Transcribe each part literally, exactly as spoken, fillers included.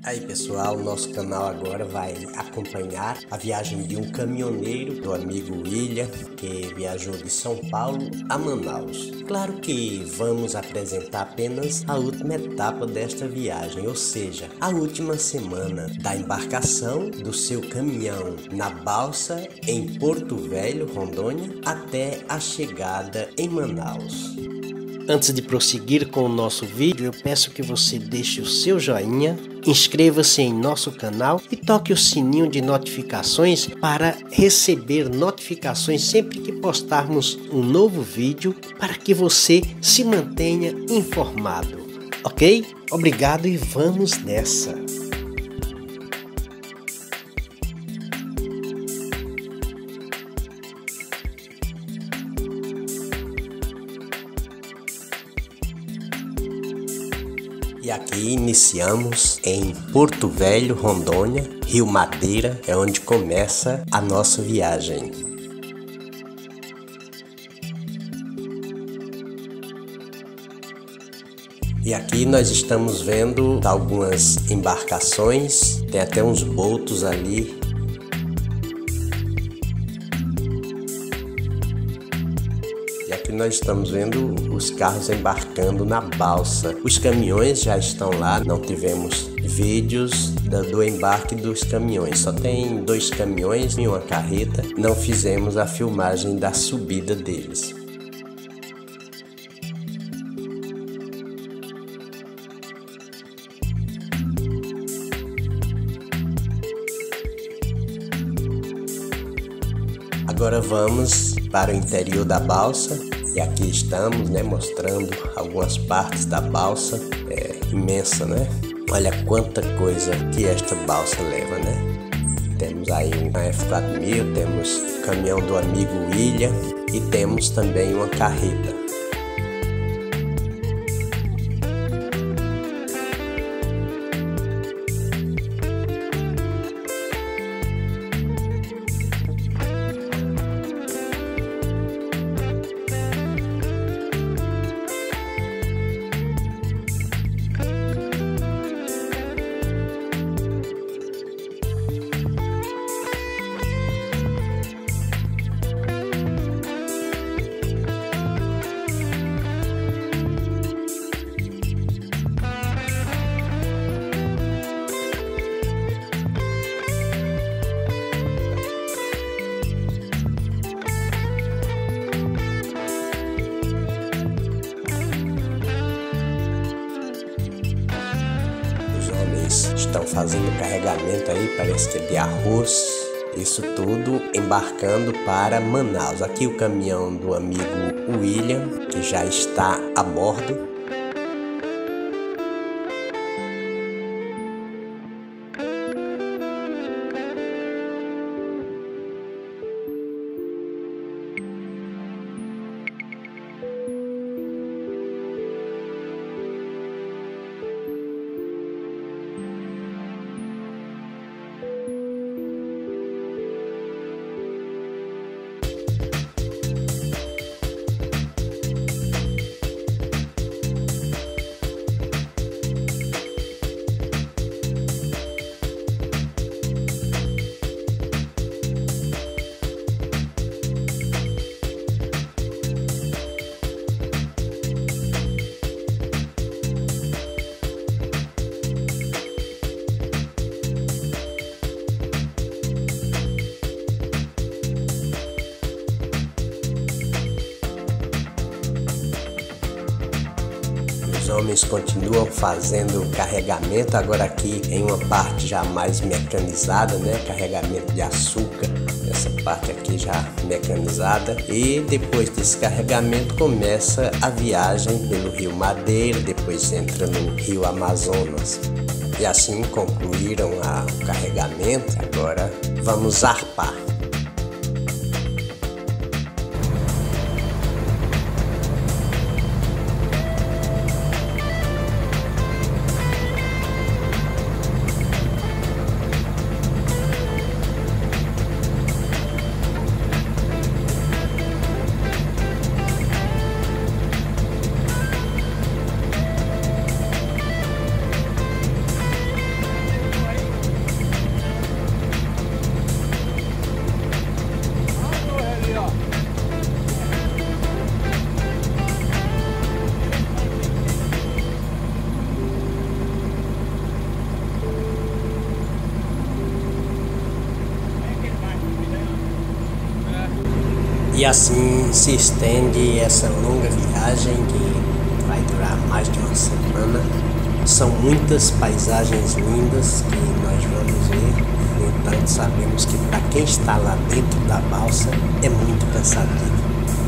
Aí pessoal, nosso canal agora vai acompanhar a viagem de um caminhoneiro, do amigo William, que viajou de São Paulo a Manaus. Claro que vamos apresentar apenas a última etapa desta viagem, ou seja, a última semana da embarcação do seu caminhão na balsa em Porto Velho, Rondônia, até a chegada em Manaus. Antes de prosseguir com o nosso vídeo, eu peço que você deixe o seu joinha, inscreva-se em nosso canal e toque o sininho de notificações para receber notificações sempre que postarmos um novo vídeo, para que você se mantenha informado, ok? Obrigado e vamos nessa! E aqui iniciamos em Porto Velho, Rondônia, Rio Madeira, é onde começa a nossa viagem. E aqui nós estamos vendo algumas embarcações, tem até uns botos ali. E aqui nós estamos vendo os carros embarcando na balsa. Os caminhões já estão lá, não tivemos vídeos do embarque dos caminhões. Só tem dois caminhões e uma carreta. Não fizemos a filmagem da subida deles. Agora vamos para o interior da balsa e aqui estamos, né, mostrando algumas partes da balsa. É imensa, né? Olha quanta coisa que esta balsa leva, né? Temos aí uma F quatro mil, temos o caminhão do amigo William e temos também uma carreta. Estão fazendo carregamento aí, parece que é de arroz, isso tudo embarcando para Manaus. Aqui o caminhão do amigo William, que já está a bordo. Os homens continuam fazendo o carregamento, agora aqui em uma parte já mais mecanizada, né? Carregamento de açúcar, essa parte aqui já mecanizada. E depois desse carregamento começa a viagem pelo Rio Madeira, depois entra no Rio Amazonas. E assim concluíram a, o carregamento, agora vamos zarpar. E assim se estende essa longa viagem que vai durar mais de uma semana. São muitas paisagens lindas que nós vamos ver. No entanto, sabemos que para quem está lá dentro da balsa é muito cansativo.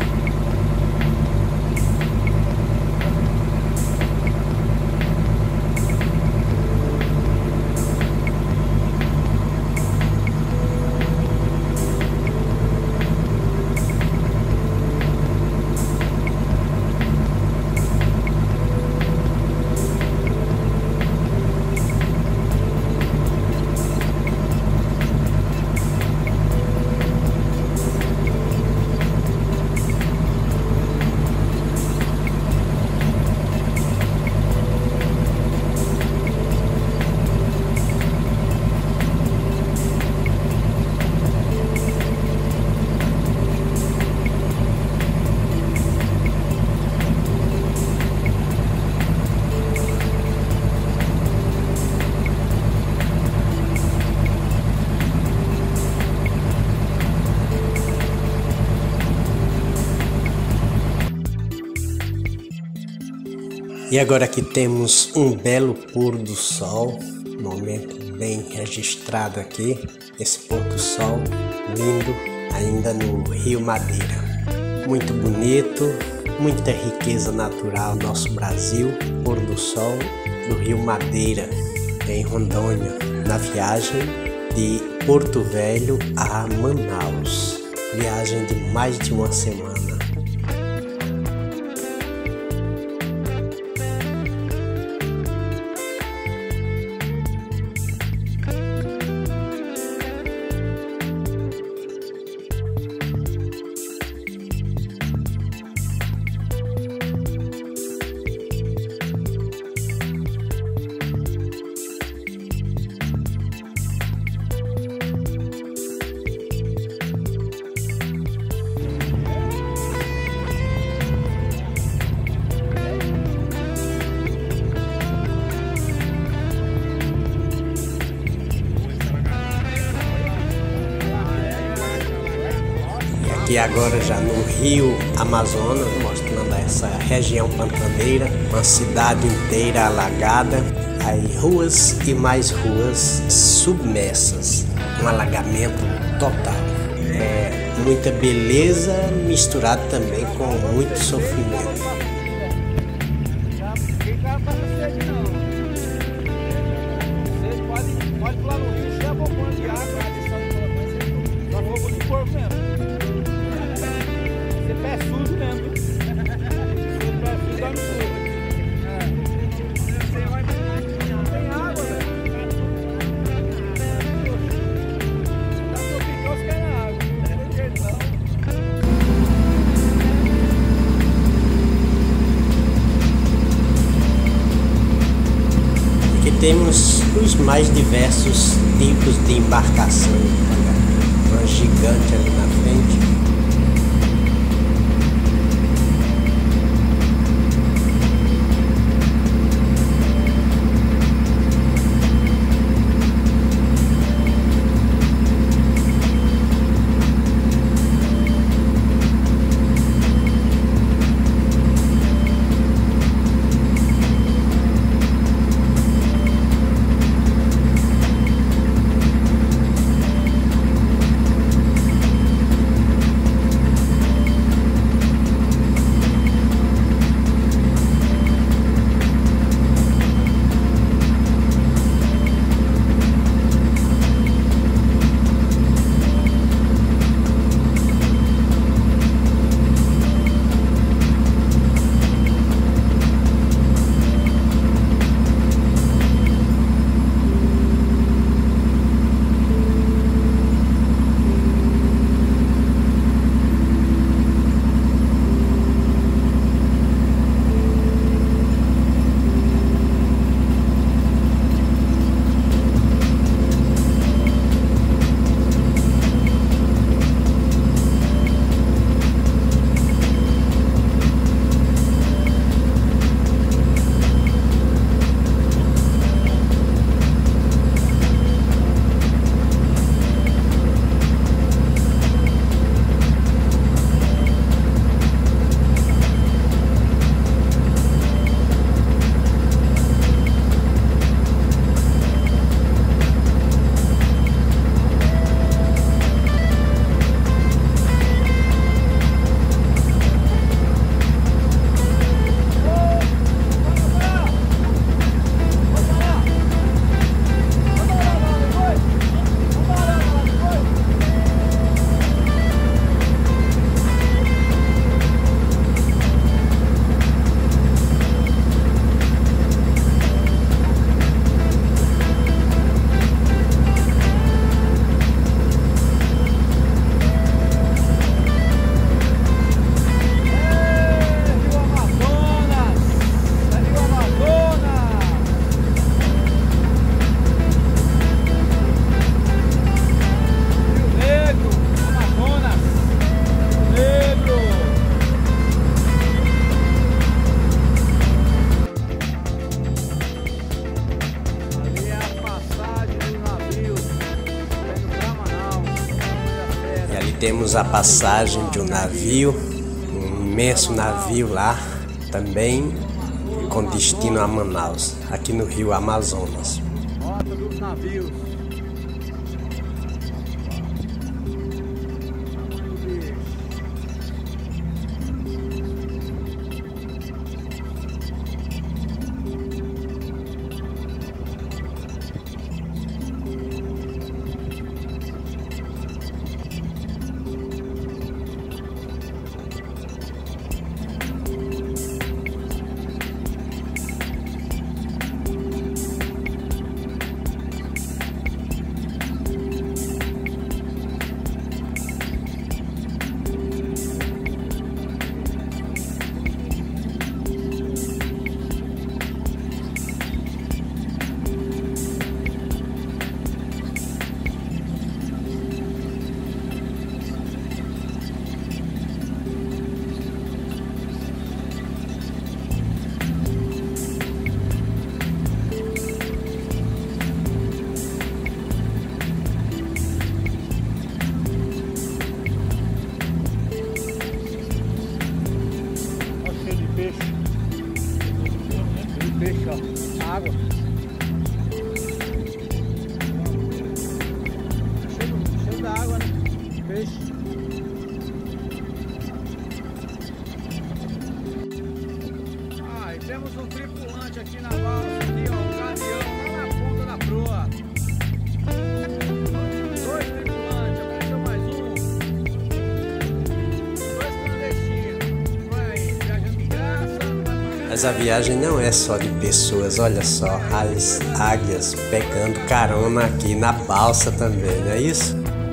E agora aqui temos um belo pôr do sol, momento bem registrado aqui, esse pôr do sol lindo ainda no Rio Madeira. Muito bonito, muita riqueza natural no nosso Brasil, pôr do sol do Rio Madeira, em Rondônia, na viagem de Porto Velho a Manaus, viagem de mais de uma semana. E agora já no Rio Amazonas, mostrando essa região pantaneira, uma cidade inteira alagada, aí ruas e mais ruas submersas, um alagamento total. É muita beleza misturado também com muito sofrimento. Temos os mais diversos tipos de embarcação. Olha, uma gigante ali na frente. temos a passagem de um navio, um imenso navio lá, também com destino a Manaus, aqui no Rio Amazonas. Rota dos navios. Peixe, ó, água. Cheio, cheio da água, né? Peixe. Ah, e temos um tripulante aqui na balsa, aqui, ó, um gavião lá na ponta da proa. Dois tripulantes, apareceu mais um. Dois clandestinos. Vai viajando de graça. Mas a viagem não é só de pessoas, olha só, as águias pegando carona aqui na balsa também, não é isso?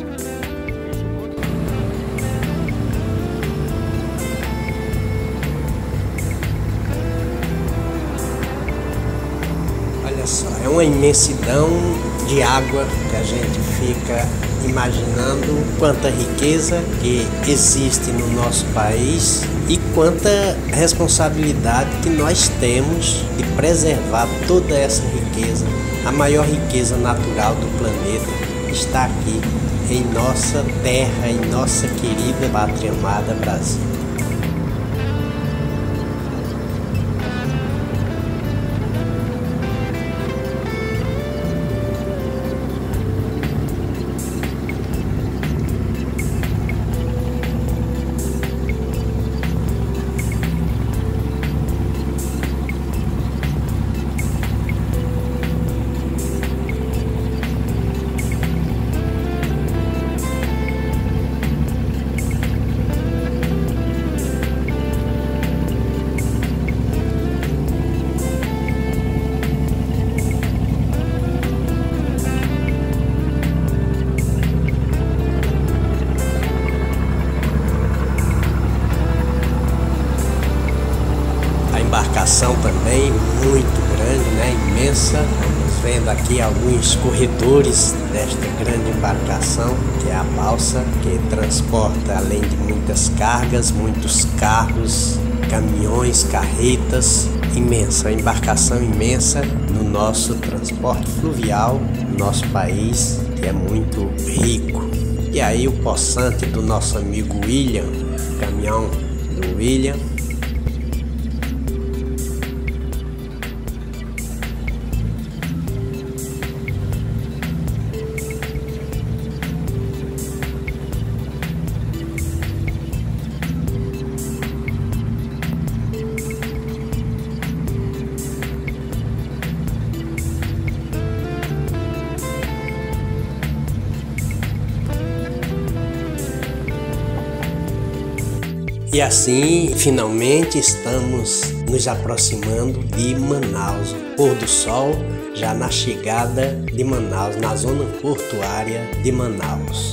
Olha só, é uma imensidão de água que a gente fica imaginando quanta riqueza que existe no nosso país e quanta responsabilidade que nós temos de preservar toda essa riqueza. A maior riqueza natural do planeta está aqui em nossa terra, em nossa querida pátria amada Brasil. Embarcação também muito grande, né? Imensa. Estamos vendo aqui alguns corredores desta grande embarcação, que é a balsa, que transporta, além de muitas cargas, muitos carros, caminhões, carretas. Imensa, embarcação imensa no nosso transporte fluvial, no nosso país, que é muito rico. E aí o poçante do nosso amigo William, caminhão do William. E assim, finalmente estamos nos aproximando de Manaus, o pôr do sol já na chegada de Manaus, na zona portuária de Manaus.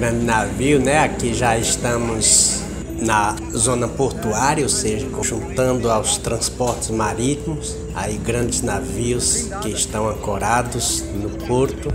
grande navio, né? Aqui já estamos na zona portuária, ou seja, juntando aos transportes marítimos, aí grandes navios que estão ancorados no porto.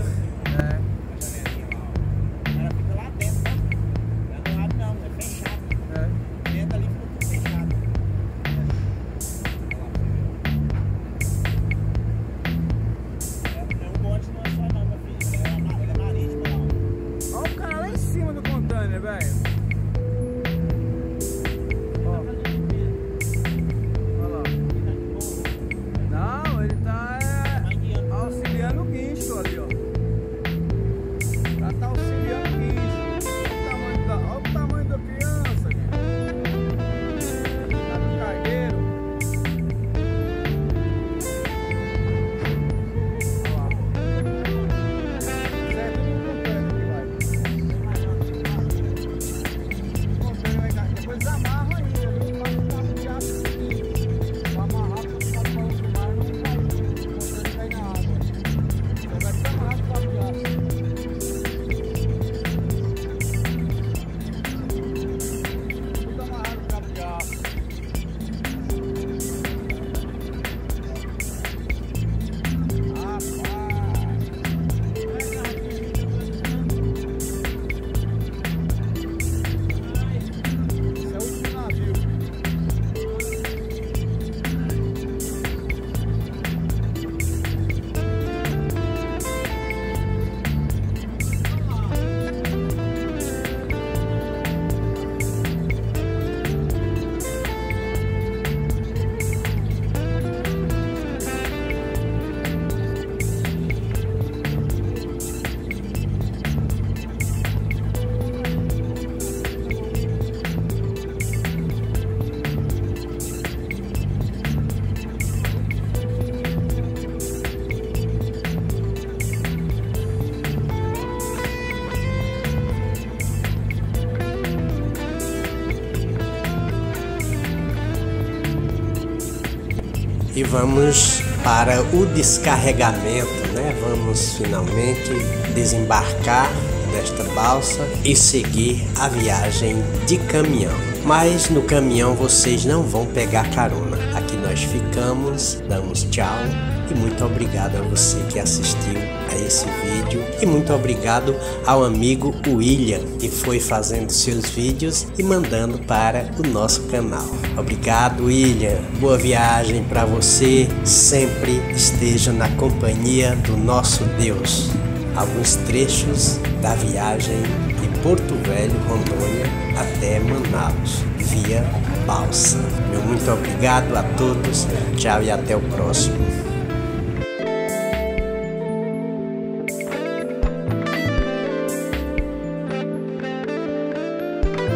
E vamos para o descarregamento, né? Vamos finalmente desembarcar desta balsa e seguir a viagem de caminhão. Mas no caminhão vocês não vão pegar carona. Aqui nós ficamos, damos tchau e muito obrigado a você que assistiu a esse vídeo e muito obrigado ao amigo William que foi fazendo seus vídeos e mandando para o nosso canal. Obrigado, William. Boa viagem para você. Sempre esteja na companhia do nosso Deus. Alguns trechos da viagem de Porto Velho, Rondônia, até Manaus, via balsa. Meu muito obrigado a todos. Tchau e até o próximo.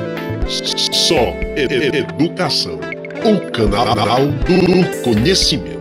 Só Educação, o canal do conhecimento.